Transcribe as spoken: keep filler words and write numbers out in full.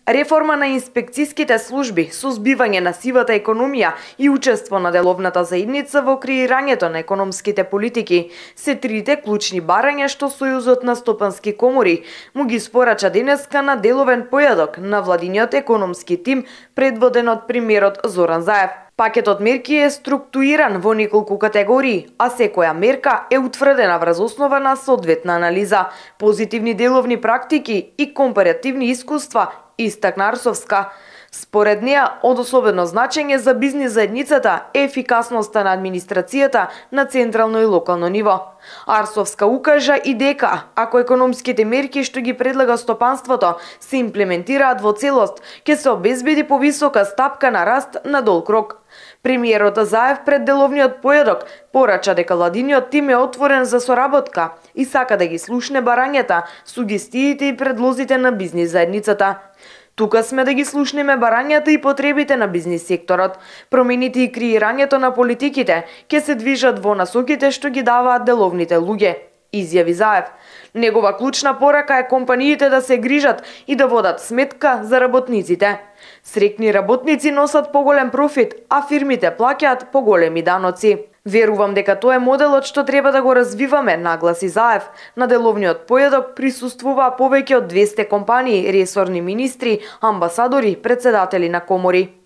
Реформа на инспекцијските служби, сузбивање на сивата економија и учество на деловната заедница во креирањето на економските политики се трите клучни барања што Сојузот на стопански комори му ги спорача денеска на деловен појадок на владиниот економски тим предводен од премиерот Зоран Заев. Пакетот мерки е структуриран во неколку категории, а секоја мерка е утврдена врз основа на соодветна анализа, позитивни деловни практики и компаративни искуства, истакна Арсовска. Според неа, од особено значење за бизнис заедницата е ефикасноста на администрацијата на централно и локално ниво. Арсовска укажа и дека, ако економските мерки што ги предлага стопанството се имплементираат во целост, ќе се обезбеди повисока стапка на раст на долг рок. Премиерот Заев пред деловниот појадок порача дека владиниот тим е отворен за соработка и сака да ги слушне барањата, сугестиите и предлозите на бизнис заедницата. Тука сме да ги слушнеме барањата и потребите на бизнис секторот. Промените и креирањето на политиките ќе се движат во насоките што ги даваат деловните луѓе, изјави Заев. Негова клучна порака е компаниите да се грижат и да водат сметка за работниците. Срекни работници носат поголем профит, а фирмите плаќаат поголеми даноци. Верувам дека тоа е моделот што треба да го развиваме, нагласи Заев. На деловниот појадок присуствуваа повеќе од двесте компании, ресорни министри, амбасадори, председатели на комори.